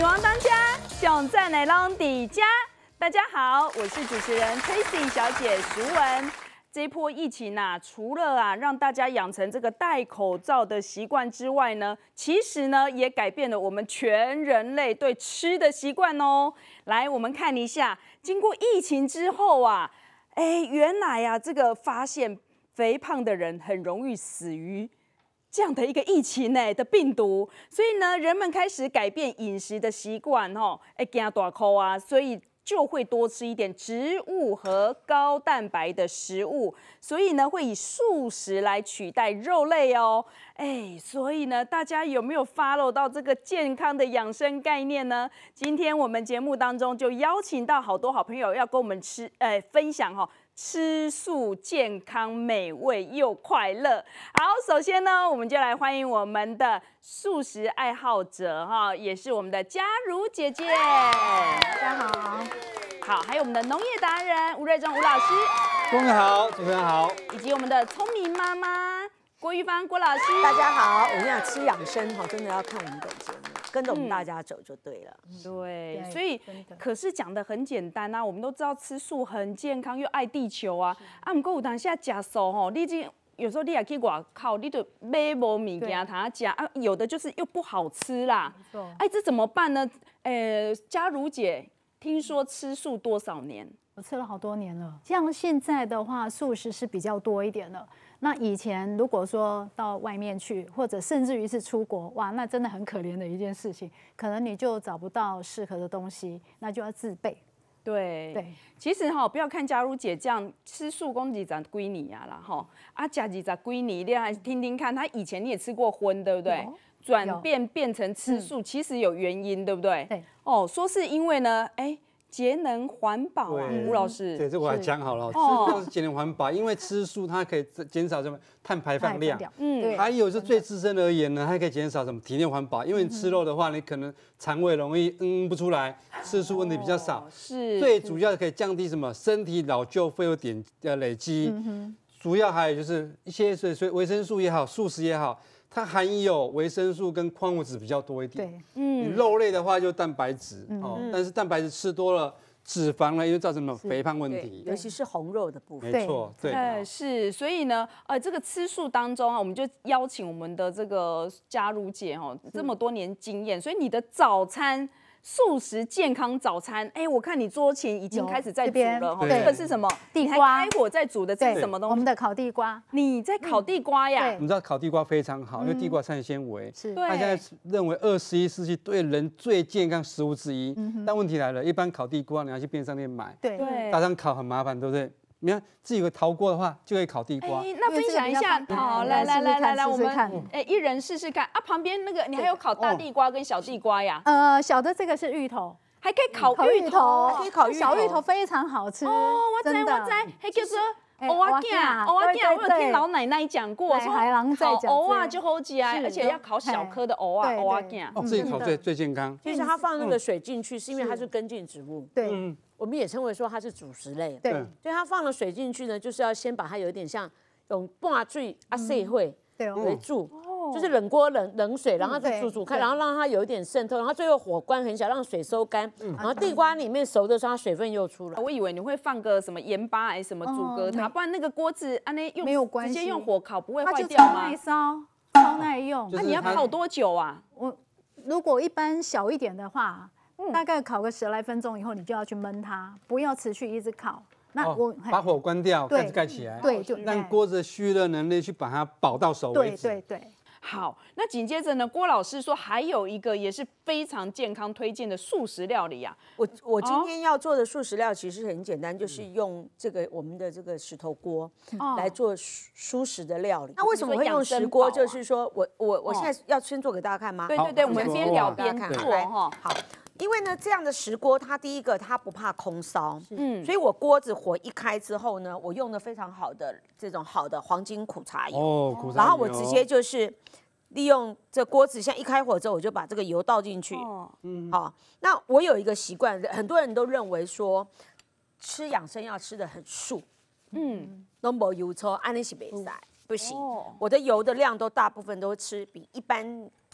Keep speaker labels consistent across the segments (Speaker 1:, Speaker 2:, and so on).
Speaker 1: 王当家，想在奶浪底家。大家好，我是主持人 Tracy 小姐淑文。这一波疫情啊，除了让大家养成这个戴口罩的习惯之外呢，其实呢也改变了我们全人类对吃的习惯哦。来，我们看一下，经过疫情之后啊，原来这个发现肥胖的人很容易死于这样的一个疫情的病毒，所以呢，人们开始改变饮食的习惯惊大口啊，所以就会多吃一点植物和高蛋白的食物，所以呢，会以素食来取代肉类哦。所以呢，大家有没有 follow 到这个健康的养生概念呢？今天我们节目当中就邀请到好多好朋友要跟我们分享吃素健康美味又快乐。好，首先呢，我们就来欢迎我们的素食爱好者也是我们的嘉如姐姐。
Speaker 2: 大家好。
Speaker 1: 好，还有我们的农业达人吴瑞忠吴老师。
Speaker 3: 各位好，主持人好。
Speaker 1: 以及我们的聪明妈妈郭玉芳郭老师。
Speaker 2: 大家好，我跟你讲，吃养生真的要看我们的节目，跟着我们大家走就对了。
Speaker 1: 对，所以可是讲的很简单啊，我们都知道吃素很健康又爱地球啊。不过有当下吃素你有时候你也去外口，你就买无物件他吃有的就是又不好吃啦。这怎么办呢？嘉如姐，听说吃素多少年？
Speaker 4: 我吃了好多年了。像现在的话，素食是比较多一点的。那以前如果说到外面去，或者甚至于是出国，哇，那真的很可怜的一件事情，可能你就找不到适合的东西，那就要自备。
Speaker 1: 对，其实不要看嘉如姐这样吃素公几长归你啦加几长归你，你来听听看，她以前你也吃过荤，对不对？转变成吃素，其实有原因，对不对？
Speaker 4: 对。
Speaker 1: 说是因为呢，节能环保啊，吴老师。
Speaker 3: 对，这我还讲好了，吃素是节能环保，因为吃素它可以减少什么碳排放量，还有是对自身而言呢，它可以减少什么体内环保，因为你吃肉的话，你可能肠胃容易不出来，吃素问题比较少，
Speaker 1: 是
Speaker 3: 最主要可以降低什么身体老旧废物点累积，主要还有就是一些维生素也好，素食也好。它含有维生素跟矿物质比较多一点。对，你肉类的话就蛋白质但是蛋白质吃多了，脂肪呢又造成什么肥胖问题，
Speaker 2: 尤其是红肉的部分。
Speaker 3: 没错，对，
Speaker 1: 是，所以呢，这个吃素当中我们就邀请我们的这个嘉如姐这么多年经验，所以你的早餐。素食健康早餐，我看你桌前已经开始在煮了这个是什么？
Speaker 4: 地瓜，
Speaker 1: 开火在煮的，这是什么东西？
Speaker 4: 我们的烤地瓜。
Speaker 1: 你在烤地瓜呀？
Speaker 3: 你知道烤地瓜非常好，因为地瓜膳纤维，
Speaker 4: 是
Speaker 3: 大家认为21世纪对人最健康食物之一。但问题来了，一般烤地瓜你要去便利商店买，
Speaker 4: 对，
Speaker 3: 打上烤很麻烦，对不对？你看自己有个陶锅的话，就可以烤地瓜。
Speaker 1: 那分享一下，好，来，我们一人试试看旁边那个你还有烤大地瓜跟小地瓜呀？
Speaker 4: 小的这个是芋头，
Speaker 1: 还可以烤芋头，
Speaker 2: 可以烤芋头，
Speaker 4: 小芋头非常好吃
Speaker 1: 我知，还叫做蚵仔羹，我有听老奶奶讲过，说烤蚵仔就好吃啊，而且要烤小颗的蚵仔羹。
Speaker 3: 自己烤最健康。
Speaker 2: 其实它放那个水进去，是因为它是根茎植物。
Speaker 4: 对，
Speaker 2: 我们也称为说它是主食类。
Speaker 4: 对，
Speaker 2: 所以它放了水进去呢，就是要先把它有点像用半水碎会为主。就是冷锅冷水，然后再煮开，然后让它有一点渗透，然后最后火关很小，让水收干，然后地瓜里面熟的时候，它水分又出来。
Speaker 1: 我以为你会放个什么盐巴还是什么阻隔它，不然那个锅子
Speaker 4: 没有关系，
Speaker 1: 直接用火烤不会坏掉吗？
Speaker 4: 它就超耐烧，超耐用。
Speaker 1: 那你要烤多久啊？
Speaker 4: 如果一般小一点的话，大概烤个10来分钟以后，你就要去焖它，不要持续一直烤。那
Speaker 3: 把火关掉，盖子盖起来，
Speaker 4: 对，就
Speaker 3: 让锅子的蓄热能力去把它保到熟为止。
Speaker 4: 对。
Speaker 1: 好，那紧接着呢，郭老师说还有一个也是非常健康推荐的素食料理啊。
Speaker 2: 我今天要做的素食料其实很简单，就是用我们的这个石头锅来做蔬食的料理。那为什么我会用石锅？就是说我现在要先做给大家看吗？
Speaker 1: 对，我们边聊边做哈。
Speaker 2: 好。因为呢，这样的石锅，它第一个它不怕空烧，所以我锅子火一开之后呢，我用的非常好的这种好的黄金苦茶油，然后我直接就是利用这锅子，像一开火之后，我就把这个油倒进去。好，那我有一个习惯，很多人都认为说吃养生要吃的很素，都没油抽，安利是没塞，不行。我的油的量都大部分都吃比一般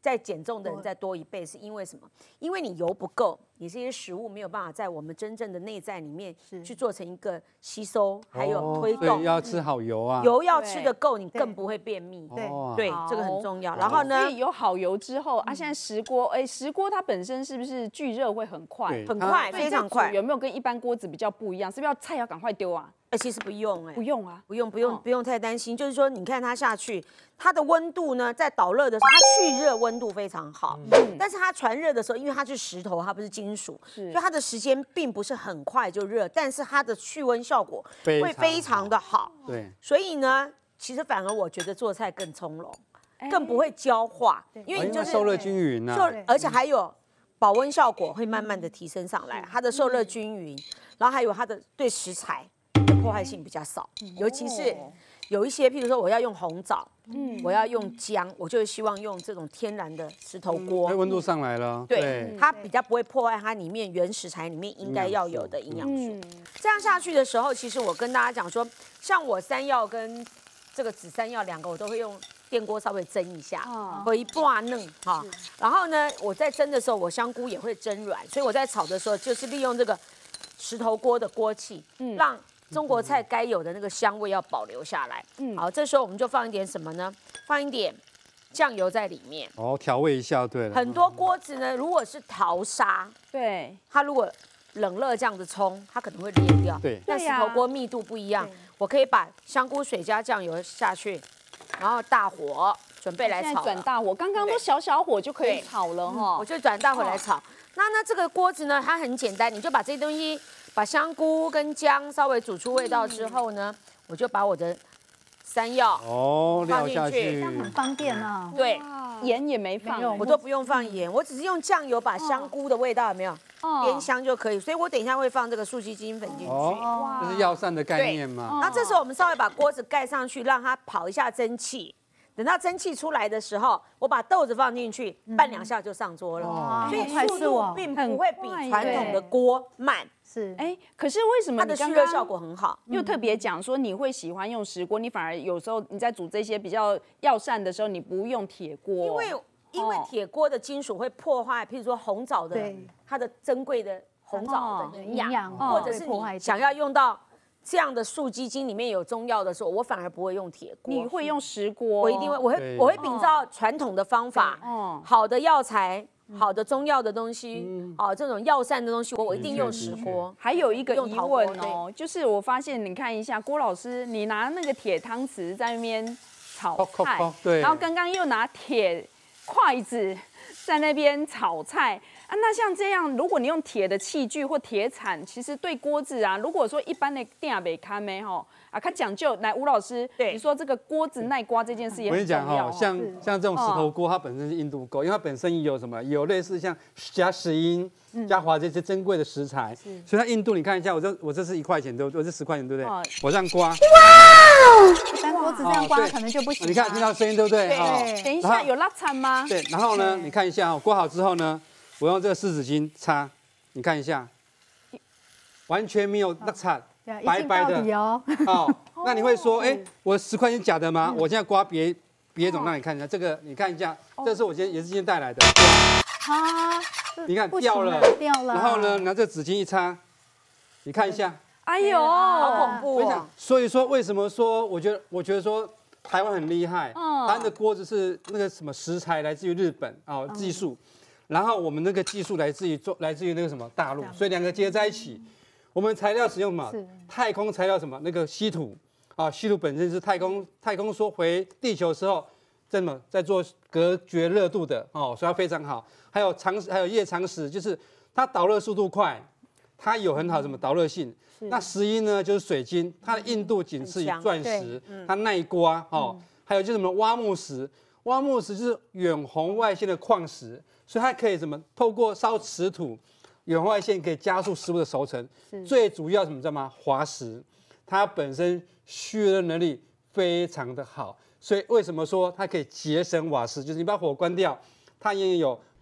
Speaker 2: 在减重的人再多1倍，是因为什么？因为你油不够，你这些食物没有办法在我们真正的内在里面去做成一个吸收，还有推动。
Speaker 3: 要吃好油啊，
Speaker 2: 油要吃的够，你更不会便秘。
Speaker 4: 对，
Speaker 2: 这个很重要。然后呢，
Speaker 1: 所以有好油之后啊，现在石锅，石锅它本身是不是聚热会很快？
Speaker 2: 很快，非常快。
Speaker 1: 有没有跟一般锅子比较不一样？是不是菜要赶快丢啊？
Speaker 2: 其实不用
Speaker 1: 不用啊，
Speaker 2: 不用太担心。就是说，你看它下去，它的温度呢，在导热的时候，它蓄热温度非常好。但是它传热的时候，因为它是石头，它不是金属，所以它的时间并不是很快就热，但是它的蓄温效果会非常的好。
Speaker 3: 对，
Speaker 2: 所以呢，其实反而我觉得做菜更从容，更不会焦化，因为你就是
Speaker 3: 受热均匀啊，
Speaker 2: 而且还有保温效果会慢慢的提升上来，它的受热均匀，然后还有它的对食材的破坏性比较少，尤其是有一些，譬如说我要用红枣，我要用姜，我就希望用这种天然的石头锅，
Speaker 3: 温度上来了，
Speaker 2: 对，它比较不会破坏它里面原食材里面应该要有的营养素。这样下去的时候，其实我跟大家讲说，像我山药跟这个紫山药2个，我都会用电锅稍微蒸一下，回半嫩哈。然后呢，我在蒸的时候，我香菇也会蒸软，所以我在炒的时候就是利用这个石头锅的锅气，让中国菜该有的那个香味要保留下来。好，这时候我们就放一点什么呢？放一点酱油在里面。
Speaker 3: 调味一下，对了。
Speaker 2: 很多锅子呢，如果是陶砂，
Speaker 1: 对，
Speaker 2: 它如果冷热这样子冲，它可能会裂掉。
Speaker 3: 对，
Speaker 2: 那石头锅密度不一样，我可以把香菇水加酱油下去，然后大火准备来炒。
Speaker 1: 现在转大火，刚刚都小火就可以炒了哈。
Speaker 2: 我就转大火来炒。那这个锅子呢，它很简单，你就把这些东西，把香菇跟姜稍微煮出味道之后呢，我就把我的山药
Speaker 3: 放进去，
Speaker 4: 这样很方便啊。
Speaker 2: 对，
Speaker 1: 盐也没放，
Speaker 2: 我都不用放盐，我只是用酱油把香菇的味道有没有煸香就可以。所以我等一下会放这个素鸡精粉进去，
Speaker 3: 这是药膳的概念嘛。
Speaker 2: 那这时候我们稍微把锅子盖上去，让它跑一下蒸汽。等到蒸汽出来的时候，我把豆子放进去，拌2下就上桌了。所以速度并不会比传统的锅慢。
Speaker 4: 是，
Speaker 1: 可是为什么
Speaker 2: 它的蓄热效果很好？
Speaker 1: 又特别讲说你会喜欢用石锅，你反而有时候你在煮这些比较药膳的时候，你不用铁锅，
Speaker 2: 因为铁锅的金属会破坏，譬如说红枣的它的珍贵的红枣的营养，或者是你想要用到这样的素鸡精里面有中药的时候，我反而不会用铁锅，
Speaker 1: 你会用石锅，
Speaker 2: 我一定会，我会秉照传统的方法，好的药材。好的中药的东西，这种药膳的东西，我一定用石锅。
Speaker 1: 还有一个疑问哦，就是我发现你看一下郭老师，你拿那个铁汤匙在那边炒菜，然后刚刚又拿铁筷子在那边炒菜啊。那像这样，如果你用铁的器具或铁铲，其实对锅子啊，如果说一般的店没看没吼。它讲究，来吴老师，你说这个锅子耐刮这件事也很重要。我跟你讲
Speaker 3: 像这种石头锅，它本身是硬度够，因为它本身有什么？有类似像加石英、加华这些珍贵的食材，所以它硬度你看一下，我这是1块钱，对不对？我是10块钱，对不对？我这样刮，哇！
Speaker 4: 一般锅子这样刮可能就不行。
Speaker 3: 你看听到声音对不对？
Speaker 1: 等一下有拉铲吗？
Speaker 3: 对，然后呢，你看一下刮好之后呢，我用这个湿纸巾擦，你看一下，完全没有拉铲。白白的哦，那你会说，我10块钱假的吗？我现在刮别种让你看一下，这个你看一下，这是我也是今天带来的，你看掉了，然后呢，拿这纸巾一擦，你看一下，
Speaker 1: 哎呦，好恐怖
Speaker 3: 哦！所以说为什么说，我觉得说台湾很厉害，台湾的锅子是那个什么食材来自于日本技术，然后我们那个技术来自于那个什么大陆，所以2个结合在一起。我们材料使用嘛，太空材料什么那个稀土稀土本身是太空梭回地球的时候，在做隔绝热度的所以它非常好。还有夜长石，就是它导热速度快，它有很好什么导热性。那石英呢，就是水晶，它的硬度仅次于钻石，它耐刮还有就是什么挖木石，挖木石就是远红外线的矿石，所以它可以透过烧瓷土。远红外线可以加速食物的熟成，最主要什么知道吗？滑石，它本身蓄热能力非常的好，所以为什么说它可以节省瓦斯？就是你把火关掉，它也有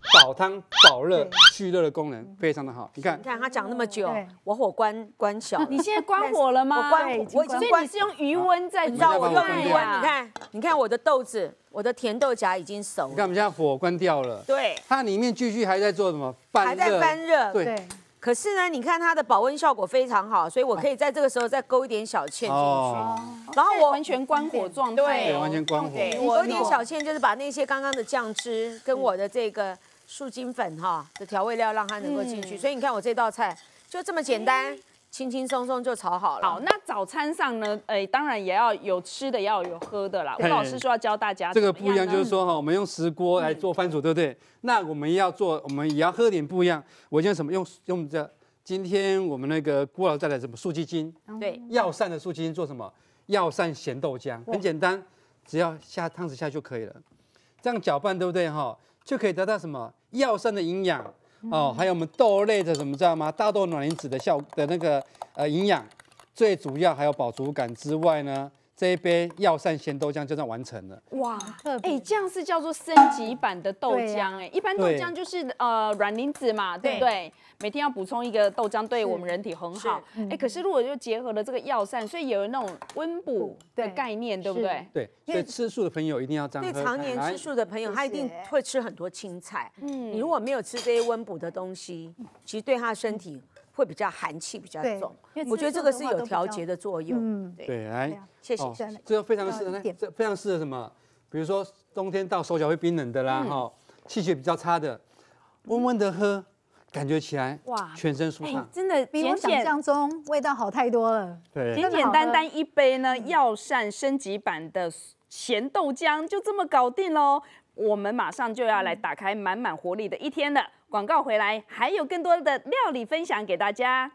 Speaker 3: 保汤、保热、去热的功能非常的好。你看
Speaker 2: 它讲那么久，我火关小。
Speaker 1: 你现在关火了吗？
Speaker 2: 我已经关，
Speaker 1: 所以你是用余温在煮。
Speaker 2: 你知道我用余温，你看我的豆子，我的甜豆荚已经熟了。
Speaker 3: 你看我们现在火关掉了，
Speaker 2: 对，
Speaker 3: 它里面继续还在做什么？翻热，
Speaker 2: 还在翻热，
Speaker 3: 对。
Speaker 2: 可是呢，你看它的保温效果非常好，所以我可以在这个时候再勾一点小芡进去，然后我
Speaker 1: 完全关火状态，
Speaker 3: 对，完全关火。
Speaker 2: 我有点小芡，就是把那些刚刚的酱汁跟我的这个素精粉的调味料让它能够进去，所以你看我这道菜就这么简单。轻轻松松就炒好了。
Speaker 1: 好，那早餐上呢，当然也要有吃的，也要有喝的啦。吴老师说要教大家
Speaker 3: 这个不一样，就是说我们用石锅来做番薯，对不对？那我们也要喝点不一样。我用什么？用这今天我们那个郭老师带来什么素鸡精？
Speaker 2: 对，
Speaker 3: 药膳的素鸡精做什么？药膳咸豆浆，很简单，只要下汤匙下就可以了。这样搅拌，对不对？就可以得到什么药膳的营养。还有我们豆类的什么知道吗？大豆卵磷脂的那个营养，最主要还有饱足感之外呢，这一杯药膳咸豆浆就这样完成了。
Speaker 1: 哇，这样是叫做升级版的豆浆一般豆浆就是卵磷脂嘛，对不对？每天要补充一个豆浆，对我们人体很好。可是如果就结合了这个药膳，所以有那种温补的概念，对不对？
Speaker 3: 对，所以吃素的朋友一定要这样喝。
Speaker 2: 对常年吃素的朋友，他一定会吃很多青菜。你如果没有吃这些温补的东西，其实对他的身体会比较寒气比较重。我觉得这个是有调节的作用。
Speaker 3: 对，来，
Speaker 2: 谢谢。
Speaker 3: 这个非常适合，这非常适合什么？比如说冬天到手脚会冰冷的啦，气血比较差的，温温的喝。感觉起来哇，全身舒畅，
Speaker 4: 真的比我想象中味道好太多了。
Speaker 3: 对，
Speaker 1: 简简单单一杯呢，药膳升级版的咸豆浆就这么搞定喽。我们马上就要来打开满满活力的一天了。广告回来，还有更多的料理分享给大家。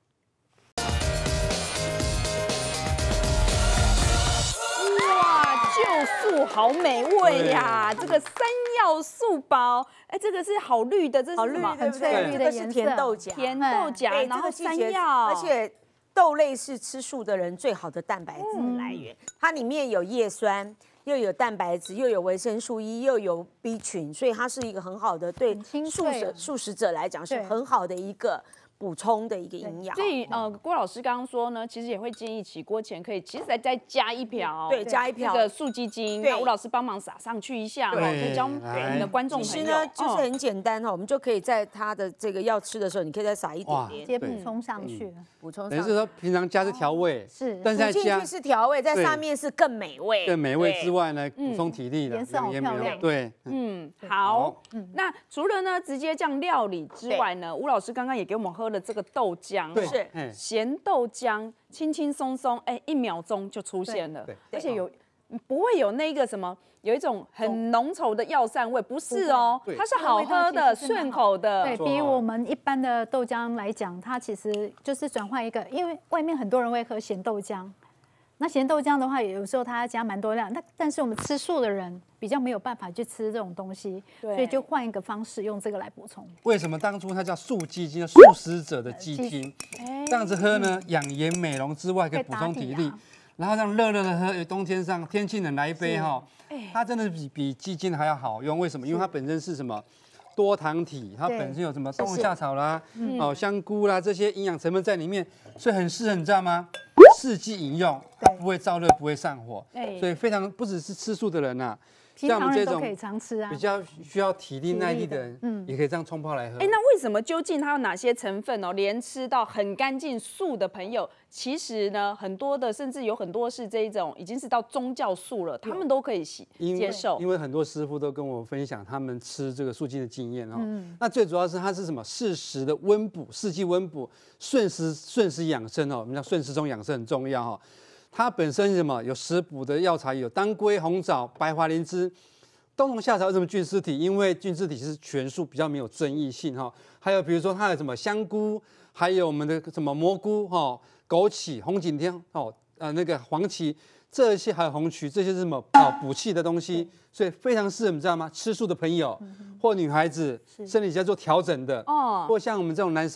Speaker 1: 就素好美味呀！这个山药素包，这个是好绿的，这是什么？
Speaker 2: 很翠绿的颜色，甜豆荚，
Speaker 1: 然后山药，
Speaker 2: 而且豆类是吃素的人最好的蛋白质的来源，它里面有叶酸，又有蛋白质，又有维生素 E， 又有 B 群，所以它是一个很好的对素食者来讲是很好的一个补充的一个营养。
Speaker 1: 所以郭老师刚刚说呢，其实也会建议起锅前可以其实再加一瓢，
Speaker 2: 对，加一瓢
Speaker 1: 那个素鸡精，那吴老师帮忙撒上去一下，可以教我们的观众朋友。
Speaker 2: 其实呢，就是很简单我们就可以在它的这个要吃的时候，你可以再撒一点点，
Speaker 4: 直接补充上去，
Speaker 2: 补充上去。
Speaker 3: 等于是说平常加是调味，
Speaker 4: 是，
Speaker 3: 但是在加
Speaker 2: 是调味，在上面是更美味，
Speaker 3: 更美味之外呢，补充体力的，
Speaker 4: 颜色好漂亮。
Speaker 3: 对，
Speaker 1: 好，那除了呢直接这样料理之外呢，吴老师刚刚也给我们喝了这个豆浆。
Speaker 2: 是
Speaker 1: 咸豆浆，轻轻松松，1秒钟就出现了，而且不会有那个什么，有一种很浓稠的药膳味，不是哦，它是好喝的、顺口的。
Speaker 4: 对，比我们一般的豆浆来讲，它其实就是转换一个，因为外面很多人会喝咸豆浆。那咸豆浆的话，有时候它加蛮多量，但是我们吃素的人比较没有办法去吃这种东西，所以就换一个方式用这个来补充。
Speaker 3: 为什么当初它叫素鸡精？素食者的鸡精，这样子喝呢，养颜美容之外，可以补充体力，然后让热热的喝。冬天上天气冷来一杯它真的比鸡精还要好用。为什么？因为它本身是什么？多糖体，它本身有什么冬夏草啦、香菇啦这些营养成分在里面，所以很适合，你知道吗？四季饮用，它不会燥热，不会上火，所以非常不只是吃素的人呐，
Speaker 4: 像我们这种可以常吃啊，
Speaker 3: 比较需要体力耐力的人，也可以这样冲泡来喝。
Speaker 1: 那为什么究竟它有哪些成分连吃到很干净素的朋友，其实呢很多的，甚至有很多是这一种已经是到宗教素了，他们都可以接受。
Speaker 3: 因为很多师傅都跟我分享他们吃这个素鸡的经验那最主要是它是什么？适时的温补，四季温补，顺时养生我们叫顺时钟养生很重要它本身是什么？有食补的药材，有当归、红枣、白花灵芝。冬虫夏草为什么菌丝体？因为菌丝体是全素，比较没有争议性还有比如说它的什么香菇，还有我们的什么蘑菇枸杞、红景天那个黄芪，这些还有红曲，这些是什么补气的东西，所以非常适合你知道吗？吃素的朋友或女孩子身体在做调整的或像我们这种男生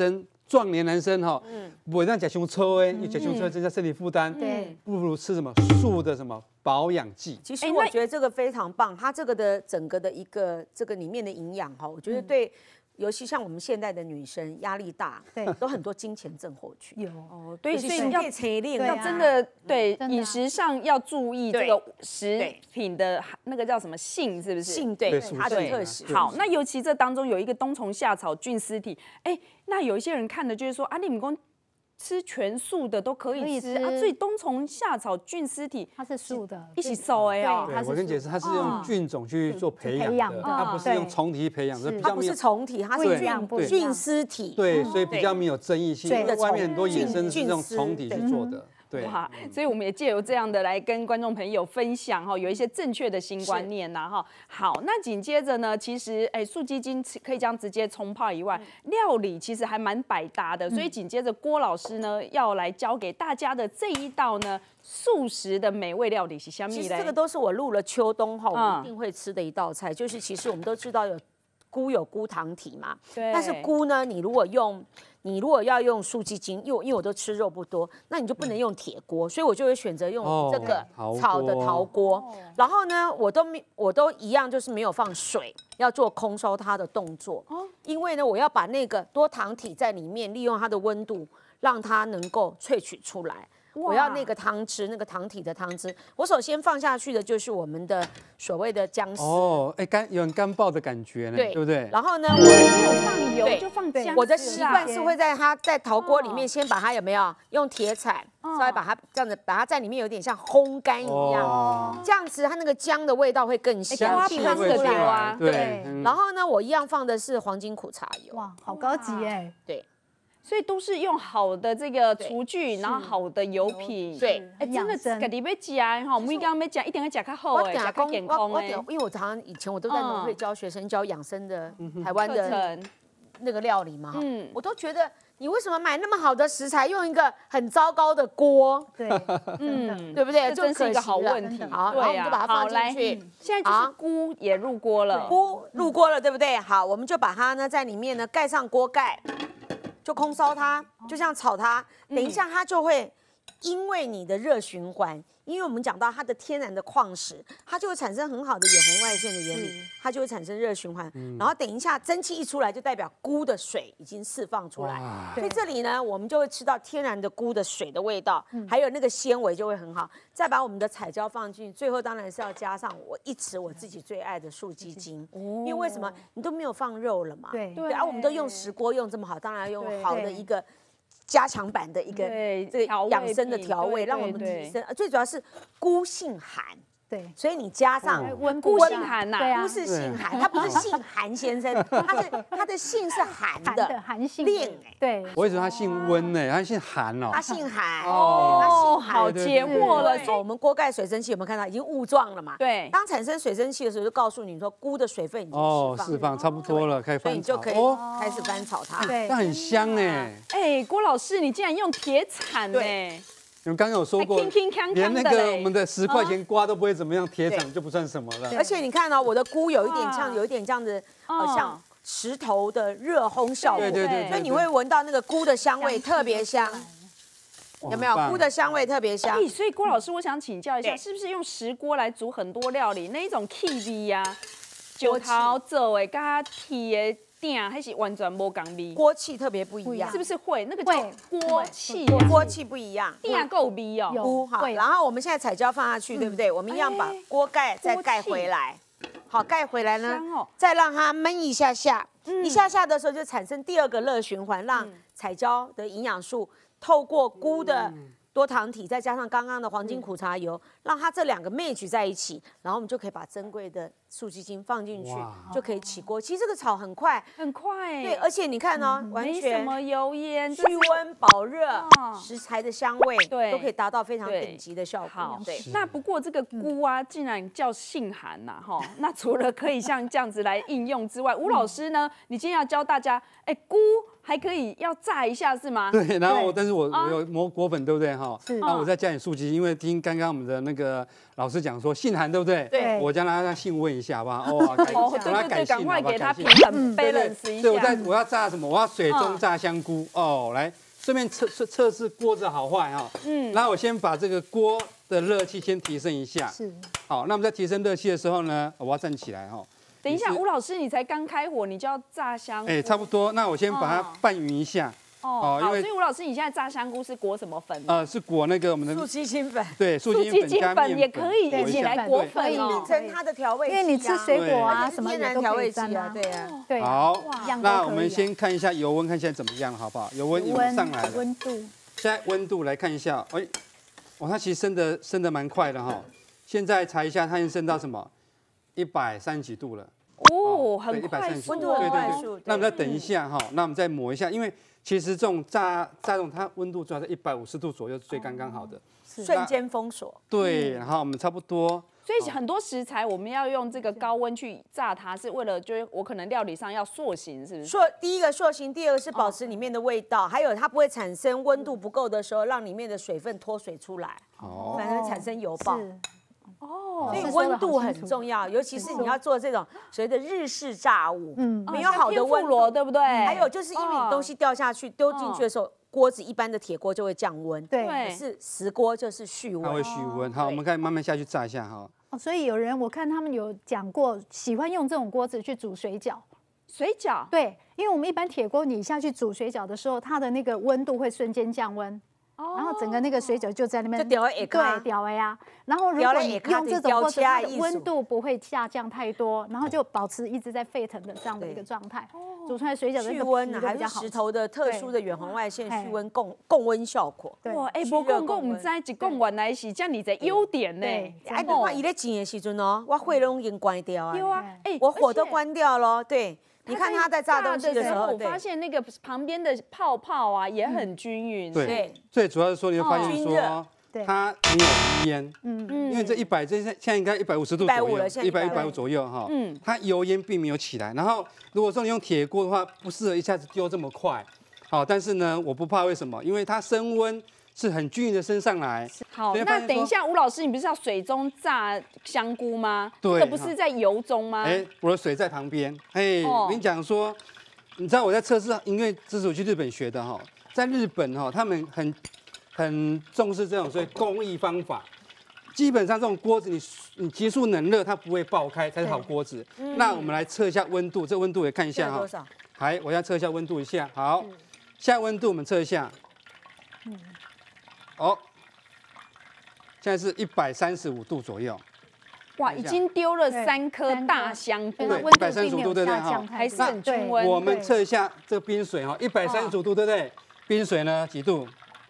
Speaker 3: 壮年男生哈，不会让甲熊抽因为甲熊抽增加身体负担，
Speaker 4: 对，
Speaker 3: 不如吃什么素的什么保养剂。
Speaker 2: 其实我觉得这个非常棒，它这个的整个的一个这个里面的营养哈，我觉得对。尤其像我们现代的女生，压力大，
Speaker 4: 对，
Speaker 2: 都很多金钱症候群。
Speaker 4: 有
Speaker 1: 哦，对，所以
Speaker 2: 要
Speaker 1: 真的对饮食上要注意这个食品的那个叫什么性，是不是？
Speaker 2: 性对它的特质。
Speaker 1: 好，那尤其这当中有一个冬虫夏草菌丝体，哎，那有一些人看的就是说啊，你们讲吃全素的都可以吃啊，所以冬虫夏草菌丝体
Speaker 4: 它是素的，
Speaker 1: 一起收哎哦。
Speaker 3: 对，我跟你解释，它是用菌种去做培养的，它不是用虫体培养的，
Speaker 2: 它不是虫体，它是菌丝体。
Speaker 3: 对，所以比较没有争议性。外面很多衍生是用虫体去做的。对，
Speaker 1: 哇，所以我们也借由这样的来跟观众朋友分享哈，有一些正确的新观念呐哈。好，那紧接着呢，其实素鸡精可以这样直接冲泡以外，料理其实还蛮百搭的，所以紧接着郭老师呢要来教给大家的这一道呢素食的美味料理是什么呢？
Speaker 2: 其实这个都是我入了秋冬后我们一定会吃的一道菜，就是其实我们都知道有菇糖体嘛，
Speaker 1: 对。
Speaker 2: 但是菇呢，你如果要用素鸡精，因为我都吃肉不多，那你就不能用铁锅，所以我就会选择用这个炒的陶锅。然后呢，我都一样，就是没有放水，要做空烧它的动作。因为呢，我要把那个多糖体在里面，利用它的温度，让它能够萃取出来。我要那个汤汁，那个糖体的汤汁。我首先放下去的就是我们的所谓的姜丝。
Speaker 3: 哦，哎，有点干爆的感觉呢，对不对？
Speaker 2: 然后呢，
Speaker 1: 我没有放油，就放姜丝。
Speaker 2: 我的习惯是会在陶锅里面先把它有没有用铁铲稍微把它这样子，把它在里面有点像烘干一样，这样子它那个姜的味道会更香
Speaker 3: 气会出来。对。
Speaker 2: 然后呢，我一样放的是黄金苦茶油。
Speaker 4: 哇，好高级哎。
Speaker 2: 对。
Speaker 1: 所以都是用好的这个厨具，然后好的油品。
Speaker 2: 对，
Speaker 1: 哎，真的是，家己要吃哈，每刚要吃一定要吃较好诶，吃较健康诶。
Speaker 2: 因为我常常以前我都在农会教学生教养生的台湾的那个料理嘛，我都觉得你为什么买那么好的食材，用一个很糟糕的锅？
Speaker 4: 对，
Speaker 2: 对不对？
Speaker 1: 这真是一个好问题。
Speaker 2: 好，然后我们就把它放进去。
Speaker 1: 现在就是菇也入锅了，
Speaker 2: 菇入锅了，对不对？好，我们就把它呢在里面呢盖上锅盖。就空烧它，就这样炒它，等一下它就会因为你的热循环，因为我们讲到它的天然的矿石，它就会产生很好的远红外线的原理，它就会产生热循环。然后等一下蒸汽一出来，就代表菇的水已经释放出来，所以这里呢，我们就会吃到天然的菇的水的味道，还有那个纤维就会很好。再把我们的彩椒放进去，最后当然是要加上我自己最爱的素鸡精，因为为什么你都没有放肉了嘛？
Speaker 4: 对，
Speaker 2: 然后我们都用石锅用这么好，当然要用好的一个。加强版的一个这个养生的调味，让我们提升。最主要是菇性寒，
Speaker 4: 对，
Speaker 2: 所以你加上
Speaker 1: 菇性寒呐，
Speaker 2: 菇是性寒，它不是姓韩先生，它的姓是寒的，
Speaker 4: 寒性
Speaker 2: 恋哎，
Speaker 4: 对。
Speaker 3: 我以为他姓温呢，他姓韩哦。
Speaker 2: 他姓韩
Speaker 1: 哦，好解惑了。
Speaker 2: 我们锅盖水蒸气有没有看到已经雾状了嘛？
Speaker 1: 对。
Speaker 2: 当产生水蒸气的时候，就告诉你说菇的水分已经
Speaker 3: 释放差不多了，可以翻炒。
Speaker 2: 所以你就可以开始翻炒它。
Speaker 3: 对，那很香哎。
Speaker 1: 哎，郭老师，你竟然用铁铲哎！
Speaker 3: 你们刚刚有说过，连那个我们的10块钱瓜都不会怎么样，铁铲就不算什么了。
Speaker 2: 而且你看到我的菇有一点像，有一点这样子，像石头的热烘效果。
Speaker 3: 对。
Speaker 2: 所以你会闻到那个菇的香味特别香，有没有？菇的香味特别香。
Speaker 1: 所以郭老师，我想请教一下，是不是用石锅来煮很多料理？那一种气味呀，石头做的跟铁的。还是完全无同味，
Speaker 2: 锅气特别不一样，
Speaker 1: 是不是会？那个叫锅气，
Speaker 2: 锅气不一样，
Speaker 1: 电够味哦。
Speaker 2: 菇好，然后我们现在彩椒放下去，对不对？我们一样把锅盖再盖回来，好，盖回来呢，再让它焖一下下，一下下的时候就产生第二个热循环，让彩椒的营养素透过菇的多糖体，再加上刚刚的黄金苦茶油，让它这两个 match 在一起，然后我们就可以把珍贵的素鸡精放进去，就可以起锅。其实这个炒很快，
Speaker 1: 很快，
Speaker 2: 对，而且你看哦，完全
Speaker 1: 没什么油烟，
Speaker 2: 去温保热，食材的香味，对，都可以达到非常顶级的效果。
Speaker 1: 好，对。那不过这个菇啊，竟然叫性寒呐，哈。那除了可以像这样子来应用之外，吴老师呢，你今天要教大家，菇还可以要炸一下是吗？
Speaker 3: 对，然后但是我有磨果粉，对不对哈？
Speaker 4: 是。
Speaker 3: 然后我再加点素鸡，因为听刚刚我们的那个老师讲说姓韩，对不对？
Speaker 2: 对。
Speaker 3: 我将他姓问一下，好不好？
Speaker 1: 哦，对，赶快给他平衡 balance 一下。
Speaker 3: 对，我要炸什么？我要水中炸香菇哦，来。顺便测试锅子好坏哈，然后我先把这个锅的热气先提升一下，
Speaker 4: 是，
Speaker 3: 好，那我们在提升热气的时候呢，我要站起来哈。
Speaker 1: 等一下，吴老师，你才刚开火，你就要炸香菇？
Speaker 3: 差不多，那我先把它拌匀一下。
Speaker 1: 好，所以吴老师，你现在炸香菇是裹什么粉？
Speaker 3: 是裹那个我们的
Speaker 2: 素鸡精粉，
Speaker 3: 对，素鸡精粉
Speaker 1: 也可以一起来裹粉
Speaker 2: 哦，变成它的调味剂，
Speaker 4: 因为你吃水果啊什么
Speaker 2: 天然调味剂啊，对啊，
Speaker 4: 对。
Speaker 3: 好，那我们先看一下油温，看现在怎么样，好不好？油温上来了，
Speaker 4: 温度。
Speaker 3: 现在温度来看一下，它其实升得蛮快的哈。现在查一下，它已经升到什么130几度了。
Speaker 1: 哦，很快，
Speaker 2: 温度很快速。
Speaker 3: 那我们再等一下哈，那我们再抹一下，因为其实这种炸这种它温度主要在150度左右是最刚刚好的，
Speaker 2: 瞬间封锁。
Speaker 3: 对，然后我们差不多。
Speaker 1: 所以很多食材我们要用这个高温去炸它，是为了就是我可能料理上要塑形，是不是？
Speaker 2: 第一个塑形，第二个是保持里面的味道，还有它不会产生温度不够的时候，让里面的水分脱水出来，反而产生油爆。所以温度很重要，尤其是你要做这种所谓的日式炸物，没有好的温度，
Speaker 1: 对不对？
Speaker 2: 还有就是因为你东西掉下去丢进去的时候，锅子一般的铁锅就会降温，
Speaker 4: 对，
Speaker 2: 可是石锅就是蓄温，
Speaker 3: 它会蓄温。好，我们可以慢慢下去炸一下哈。
Speaker 4: 所以有人我看他们有讲过，喜欢用这种锅子去煮水饺。
Speaker 1: 水饺？
Speaker 4: 对，因为我们一般铁锅你下去煮水饺的时候，它的那个温度会瞬间降温。然后整个那个水饺就在那边，
Speaker 2: 对，
Speaker 4: 掉呀。然后如果你用这种锅子，它的温度不会下降太多，然后就保持一直在沸腾的这样的一个状态，煮出来水饺的
Speaker 2: 蓄温啊，还是石头的特殊的远红外线蓄温共温效果。
Speaker 1: 哇，无讲唔知一讲原来是这样的优点呢。
Speaker 2: 我伊咧煎的时阵哦，我火都已经关掉啊。
Speaker 1: 有啊，
Speaker 2: 我火都关掉了，对。你看它在炸东西的时候，
Speaker 1: 我发现那个旁边的泡泡啊也很均匀。
Speaker 3: 对，最主要是说你会发现说它没有烟，因为这现在应该150度左右，150左右哈，它油烟并没有起来。然后如果说你用铁锅的话，不适合一下子丢这么快，好，但是呢，我不怕，为什么？因为它升温是很均匀的升上来。
Speaker 1: 好，那等一下，吴老师，你不是要水中炸香菇吗？
Speaker 3: 对，
Speaker 1: 这不是在油中吗？
Speaker 3: 我的水在旁边。我跟你讲说，你知道我在测试，因为这是我去日本学的哈，在日本哈，他们很重视这种所谓工艺方法。基本上这种锅子，你急速冷热，它不会爆开才是好锅子。那我们来测一下温度，这温度也看一下哈。
Speaker 2: 多少？
Speaker 3: 我要测一下温度一下。好，现在温度我们测一下。现在是135度左右。
Speaker 1: 哇，已经丢了3颗大香菇，
Speaker 3: 对，135度，对不对？
Speaker 1: 还是很均温。
Speaker 3: 我们测一下这个冰水哈，135度，对不对？冰水呢几度？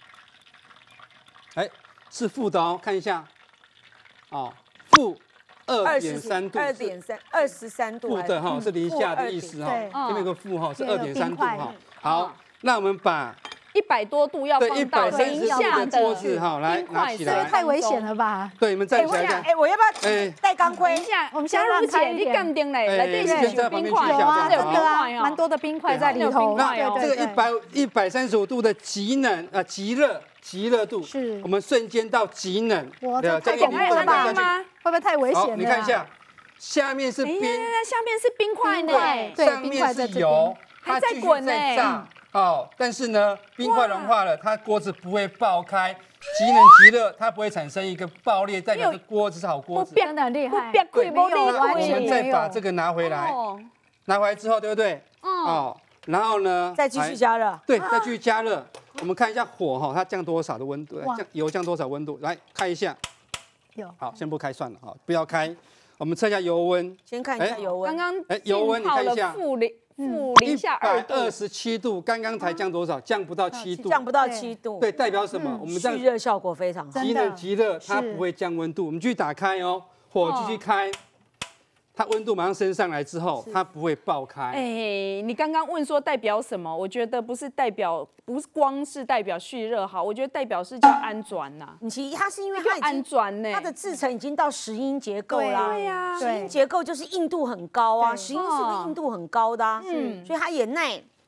Speaker 3: 是负的哦，看一下。负2.3度
Speaker 2: ，23度。
Speaker 3: 负的哈，是零下的意思哈。这边有个负哈，是2.3度哈。好，那我们把
Speaker 1: 100多度要放到零下的
Speaker 3: 锅子哈，来拿起来。
Speaker 4: 太危险了吧？
Speaker 3: 对，你们站起来。
Speaker 2: 我要不要戴钢盔？
Speaker 1: 等一下，我们嘉如姐，你干定嘞？来，对，是冰块，
Speaker 4: 有冰块哦，蛮多的冰块在里头。
Speaker 3: 那这个135度的极冷极热度，
Speaker 4: 是
Speaker 3: 我们瞬间到极冷。
Speaker 4: 我这太恐怖了吧？会不会太危险了？
Speaker 3: 你看一下，下面是冰，
Speaker 1: 下面是冰块呢，
Speaker 3: 上面是油，
Speaker 1: 还在滚呢。
Speaker 3: 但是呢，冰块融化了，它锅子不会爆开，极冷极热，它不会产生一个爆裂，代表这锅子是好锅子。
Speaker 4: 真的很厉害，
Speaker 3: 我们再把这个拿回来，拿回来之后，对不对？然后呢，
Speaker 2: 再继续加热。
Speaker 3: 对，再继续加热。我们看一下火哈，它降多少的温度？油降多少温度？来看一下。好，先不开算了哈，不要开。我们测一下油温。
Speaker 2: 先看一下油温。
Speaker 1: 刚刚
Speaker 3: 油温你看一下。
Speaker 1: 负零下
Speaker 3: 127度，刚刚才降多少？降不到7度。
Speaker 2: 降不到7度。
Speaker 3: 对，代表什么？我们这样
Speaker 2: 蓄热效果非常好。
Speaker 3: 极冷极热，它不会降温度。我们继续打开哦，火继续开。它温度马上升上来之后，它不会爆开。
Speaker 1: 你刚刚问说代表什么？我觉得不是光是代表蓄热好，我觉得代表是叫氨转呐。
Speaker 2: 其实它是因为它
Speaker 1: 氨转呢，
Speaker 2: 它的制成已经到石英结构啦。
Speaker 1: 对呀，
Speaker 2: 石英结构就是硬度很高啊，石英是个硬度很高的啊，所以它也耐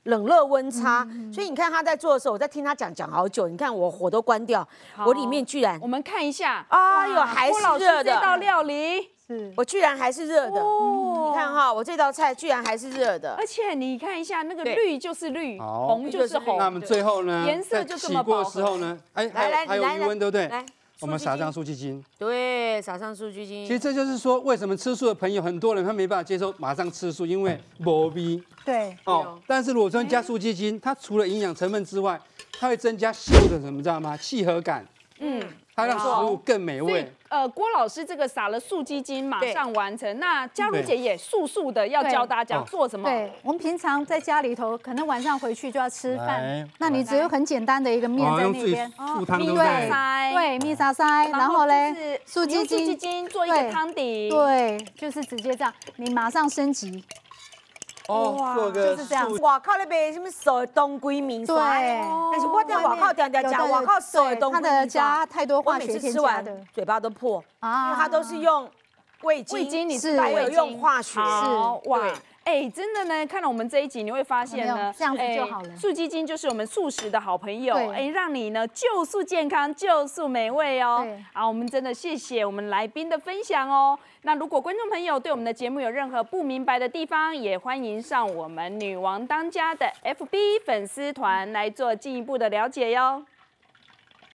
Speaker 2: 冷热温差，所以你看他在做的时候，我在听他讲好久。你看我火都关掉，我里面居然
Speaker 1: 我们看一下，
Speaker 2: 哎呦还是热的。
Speaker 1: 这道料理
Speaker 2: 我居然还是热的。你看哈，我这道菜居然还是热的。
Speaker 1: 而且你看一下，那个绿就是绿，红就是红。
Speaker 3: 那我们最后呢，
Speaker 1: 颜色就这么
Speaker 3: 起锅的时候呢，哎，还有余温，对不对？
Speaker 2: 来。
Speaker 3: 我们撒上素鸡精，
Speaker 2: 对，撒上素鸡精。
Speaker 3: 其实这就是说，为什么吃素的朋友很多人他没办法接受马上吃素，因为没味。
Speaker 4: 对
Speaker 3: 哦，但是如果说加素鸡精，它除了营养成分之外，它会增加食物的什么，知道吗？契合感。它让食物更美味。
Speaker 1: 郭老师这个撒了素鸡精，马上完成。那嘉如姐也素的要教大家做什么？
Speaker 4: 对，我们平常在家里头，可能晚上回去就要吃饭，那你只有很简单的一个面在那边，
Speaker 3: 素汤对，
Speaker 4: 对，蜜沙塞，然后嘞，素鸡
Speaker 1: 精做一个汤底，
Speaker 4: 对，就是直接这样，你马上升级。
Speaker 3: 哦，做个
Speaker 4: 就是这样。
Speaker 2: 外口那边什么手的冬龟米
Speaker 4: 对，
Speaker 2: 但是我在外口常常加外口手的冬龟米，
Speaker 4: 它的加太多化学添加的，
Speaker 2: 嘴巴都破啊，因为它都是用味精，
Speaker 1: 你是还
Speaker 2: 有用化学，
Speaker 1: 是哇。真的呢，看了我们这一集，你会发现呢，
Speaker 4: 这样子就好了。
Speaker 1: 素鸡精就是我们素食的好朋友，让你呢就素健康，就素美味哦。好，我们真的谢谢我们来宾的分享哦。那如果观众朋友对我们的节目有任何不明白的地方，也欢迎上我们女王当家的 FB 粉丝团来做进一步的了解哟。